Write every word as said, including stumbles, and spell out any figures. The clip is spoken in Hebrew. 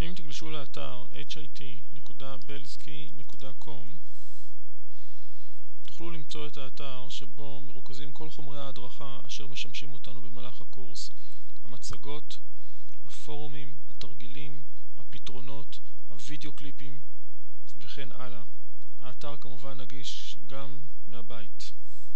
אם תגלשו לאתר אייץ' איי טי נקודה בלסקי נקודה קום תוכלו למצוא את האתר שבו מרוכזים כל חומרי ההדרכה אשר משמשים אותנו במהלך הקורס, המצגות, הפורומים, התרגילים, הפתרונות, הוידאו קליפים וכן הלאה. האתר כמובן נגיש גם מהבית.